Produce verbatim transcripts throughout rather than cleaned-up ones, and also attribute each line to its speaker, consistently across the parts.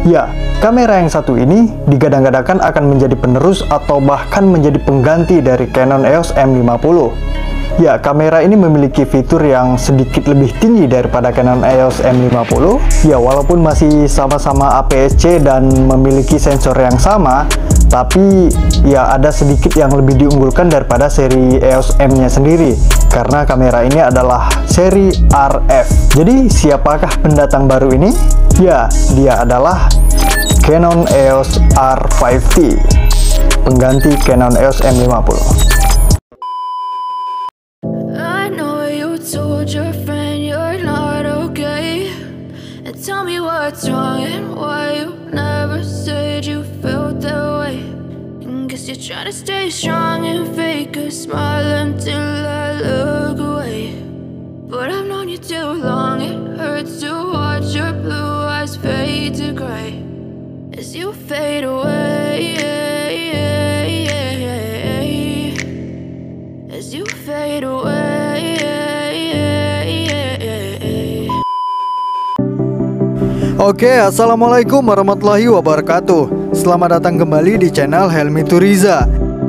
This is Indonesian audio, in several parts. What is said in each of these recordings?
Speaker 1: Ya, kamera yang satu ini digadang-gadangkan akan menjadi penerus atau bahkan menjadi pengganti dari Canon E O S M lima puluh. Ya, kamera ini memiliki fitur yang sedikit lebih tinggi daripada Canon E O S M lima puluh. Ya, walaupun masih sama-sama A P S C dan memiliki sensor yang sama, tapi ya ada sedikit yang lebih diunggulkan daripada seri E O S M-nya sendiri, karena kamera ini adalah seri R F. Jadi, siapakah pendatang baru ini? Ya, dia adalah Canon E O S R lima T, pengganti Canon E O S M lima puluh.
Speaker 2: Told your friend you're not okay, and tell me what's wrong and why you never said you felt that way. And guess you're trying to stay strong and fake a smile until I look away. But I've known you too long, it hurts to watch your blue eyes fade to gray as you fade away, as you fade away.
Speaker 1: Oke, assalamualaikum warahmatullahi wabarakatuh. Selamat datang kembali di channel Helmi Turiza.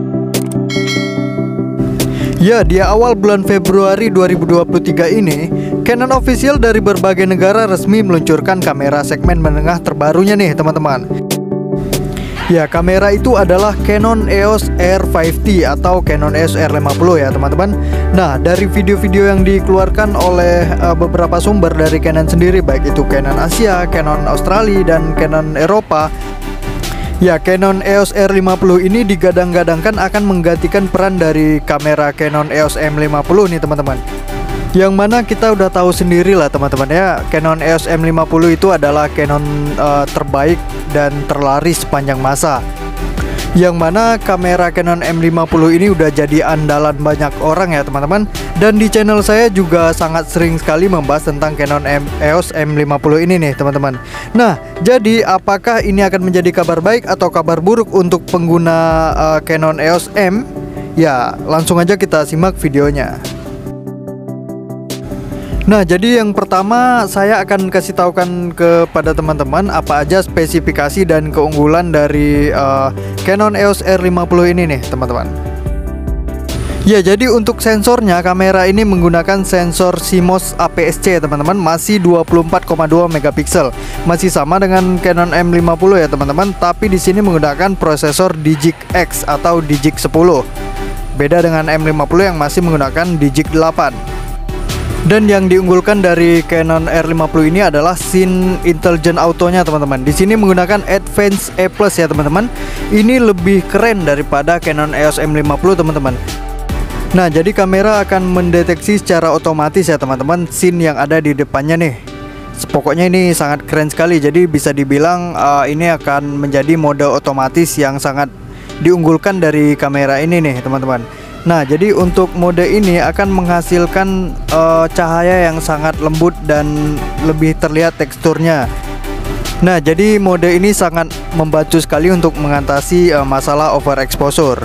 Speaker 1: Ya, di awal bulan Februari dua ribu dua puluh tiga ini, Canon official dari berbagai negara resmi meluncurkan kamera segmen menengah terbarunya nih teman-teman. Ya, kamera itu adalah Canon E O S R lima T atau Canon E O S R lima puluh ya teman-teman. Nah, dari video-video yang dikeluarkan oleh uh, beberapa sumber dari Canon sendiri, baik itu Canon Asia, Canon Australia, dan Canon Eropa, ya Canon E O S R lima puluh ini digadang-gadangkan akan menggantikan peran dari kamera Canon E O S M lima puluh nih teman-teman. Yang mana kita udah tahu sendiri lah teman-teman ya, Canon E O S M lima puluh itu adalah Canon uh, terbaik dan terlaris sepanjang masa. Yang mana kamera Canon M lima puluh ini udah jadi andalan banyak orang ya teman-teman. Dan di channel saya juga sangat sering sekali membahas tentang Canon E O S M lima puluh ini nih teman-teman. Nah, jadi apakah ini akan menjadi kabar baik atau kabar buruk untuk pengguna uh, Canon E O S M? Ya, langsung aja kita simak videonya. Nah, jadi yang pertama saya akan kasih taukan kepada teman-teman apa aja spesifikasi dan keunggulan dari uh, Canon E O S R lima puluh ini nih teman-teman. Ya, jadi untuk sensornya, kamera ini menggunakan sensor CMOS A P S C teman-teman, masih dua puluh empat koma dua megapiksel. Masih sama dengan Canon M lima puluh ya teman-teman, tapi di sini menggunakan prosesor Digic X atau Digic sepuluh. Beda dengan M lima puluh yang masih menggunakan Digic delapan. Dan yang diunggulkan dari Canon R lima puluh ini adalah Scene Intelligent Auto-nya teman-teman. Di sini menggunakan Advance A plus ya teman-teman. Ini lebih keren daripada Canon E O S M lima puluh teman-teman. Nah, jadi kamera akan mendeteksi secara otomatis ya teman-teman scene yang ada di depannya nih. Pokoknya ini sangat keren sekali. Jadi bisa dibilang uh, ini akan menjadi mode otomatis yang sangat diunggulkan dari kamera ini nih teman-teman. Nah, jadi untuk mode ini akan menghasilkan uh, cahaya yang sangat lembut dan lebih terlihat teksturnya. Nah, jadi mode ini sangat membantu sekali untuk mengatasi uh, masalah overexposure.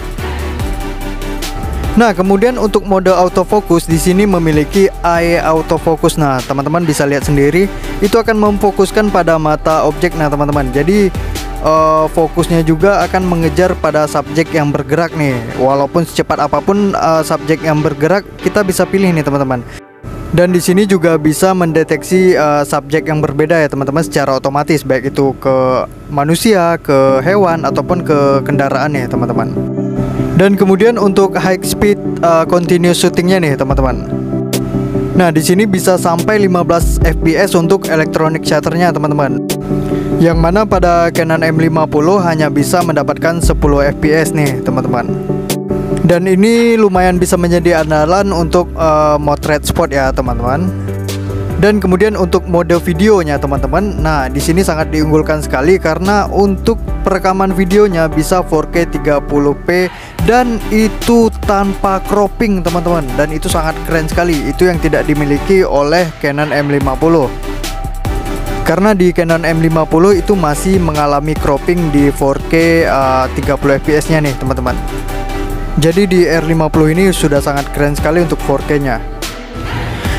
Speaker 1: Nah, kemudian untuk mode autofocus di sini memiliki eye autofocus. Nah, teman-teman bisa lihat sendiri, itu akan memfokuskan pada mata objek. Nah, teman-teman, jadi Uh, fokusnya juga akan mengejar pada subjek yang bergerak nih. Walaupun secepat apapun uh, subjek yang bergerak, kita bisa pilih nih teman-teman. Dan di sini juga bisa mendeteksi uh, subjek yang berbeda ya teman-teman secara otomatis, baik itu ke manusia, ke hewan, ataupun ke kendaraan ya teman-teman. Dan kemudian untuk high speed uh, continuous shootingnya nih teman-teman. Nah, di sini bisa sampai lima belas F P S untuk electronic shutternya teman-teman. Yang mana pada Canon M lima puluh hanya bisa mendapatkan sepuluh F P S nih teman-teman. Dan ini lumayan bisa menjadi andalan untuk uh, motret spot ya teman-teman. Dan kemudian untuk mode videonya teman-teman, nah di sini sangat diunggulkan sekali karena untuk perekaman videonya bisa empat K tiga puluh p dan itu tanpa cropping teman-teman. Dan itu sangat keren sekali. Itu yang tidak dimiliki oleh Canon M lima puluh. Karena di Canon M lima puluh itu masih mengalami cropping di empat K uh, tiga puluh F P S nya nih teman-teman. Jadi di R lima puluh ini sudah sangat keren sekali untuk empat K nya.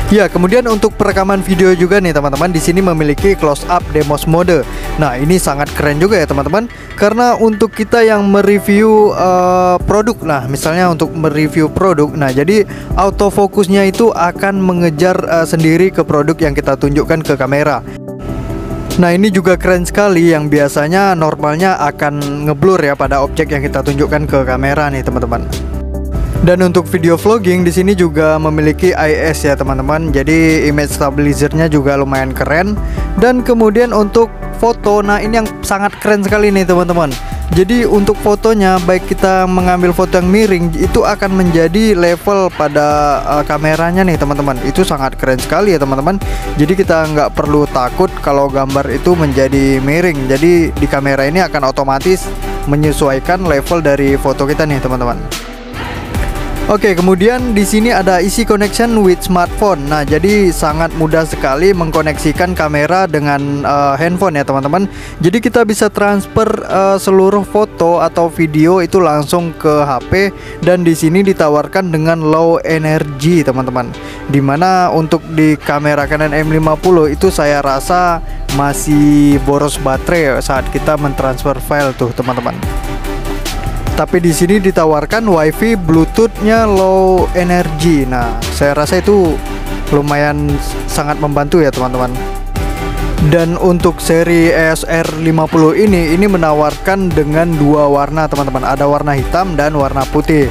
Speaker 1: Ya, kemudian untuk perekaman video juga nih teman-teman, di sini memiliki close up demos mode. Nah, ini sangat keren juga ya teman-teman, karena untuk kita yang mereview uh, produk, nah misalnya untuk mereview produk, nah jadi autofokusnya itu akan mengejar uh, sendiri ke produk yang kita tunjukkan ke kamera. Nah, ini juga keren sekali, yang biasanya normalnya akan ngeblur ya pada objek yang kita tunjukkan ke kamera nih teman-teman. Dan untuk video vlogging di sini juga memiliki I S ya teman-teman. Jadi image stabilizernya juga lumayan keren. Dan kemudian untuk foto, nah ini yang sangat keren sekali nih teman-teman. Jadi untuk fotonya, baik kita mengambil foto yang miring, itu akan menjadi level pada uh, kameranya nih teman-teman. Itu sangat keren sekali ya teman-teman. Jadi kita nggak perlu takut kalau gambar itu menjadi miring. Jadi di kamera ini akan otomatis menyesuaikan level dari foto kita nih teman-teman. Oke, kemudian di sini ada easy connection with smartphone. Nah, jadi sangat mudah sekali mengkoneksikan kamera dengan uh, handphone ya teman-teman. Jadi kita bisa transfer uh, seluruh foto atau video itu langsung ke H P, dan di sini ditawarkan dengan low energy teman-teman. Dimana untuk di kamera Canon M lima puluh itu saya rasa masih boros baterai saat kita mentransfer file tuh teman-teman. Tapi di sini ditawarkan WiFi Bluetooth-nya low energy. Nah, saya rasa itu lumayan sangat membantu ya teman-teman. Dan untuk seri E O S R lima puluh ini ini menawarkan dengan dua warna teman-teman. Ada warna hitam dan warna putih.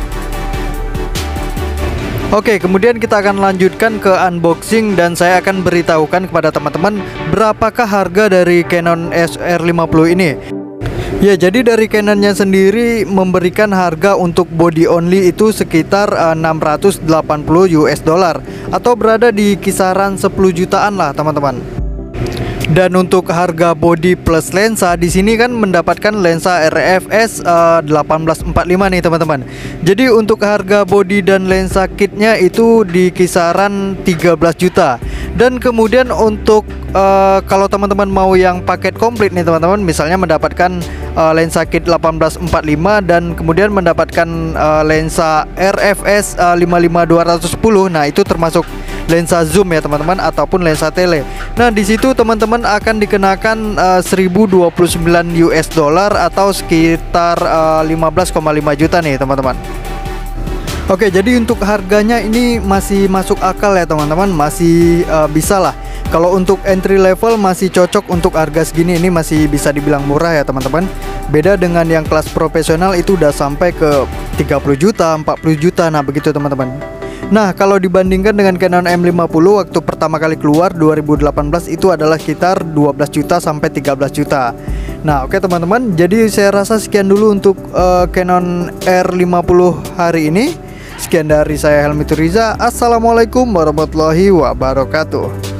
Speaker 1: Oke, kemudian kita akan lanjutkan ke unboxing, dan saya akan beritahukan kepada teman-teman berapakah harga dari Canon E O S R lima puluh ini. Ya, jadi dari Canonnya sendiri memberikan harga untuk body only itu sekitar uh, enam ratus delapan puluh US dollar atau berada di kisaran sepuluh jutaan lah teman-teman. Dan untuk harga body plus lensa di sini kan mendapatkan lensa R F S uh, delapan belas empat puluh lima nih teman-teman. Jadi untuk harga body dan lensa kitnya itu di kisaran tiga belas juta. Dan kemudian untuk uh, kalau teman-teman mau yang paket komplit nih teman-teman, misalnya mendapatkan uh, lensa kit delapan belas empat puluh lima dan kemudian mendapatkan uh, lensa R F S uh, lima puluh lima dua ratus sepuluh. Nah, itu termasuk lensa zoom ya teman-teman, ataupun lensa tele. Nah, di situ teman-teman akan dikenakan uh, seribu dua puluh sembilan US dollar atau sekitar uh, lima belas koma lima juta nih teman-teman. Oke, jadi untuk harganya ini masih masuk akal ya teman-teman, masih uh, bisa lah. Kalau untuk entry level masih cocok untuk harga segini, ini masih bisa dibilang murah ya teman-teman. Beda dengan yang kelas profesional itu udah sampai ke tiga puluh juta, empat puluh juta. Nah, begitu teman-teman. Nah, kalau dibandingkan dengan Canon M lima puluh waktu pertama kali keluar dua ribu delapan belas itu adalah sekitar dua belas juta sampai tiga belas juta. Nah, oke teman-teman, jadi saya rasa sekian dulu untuk uh, Canon R lima puluh hari ini. Sekian dari saya, Helmi Turiza. Assalamualaikum warahmatullahi wabarakatuh.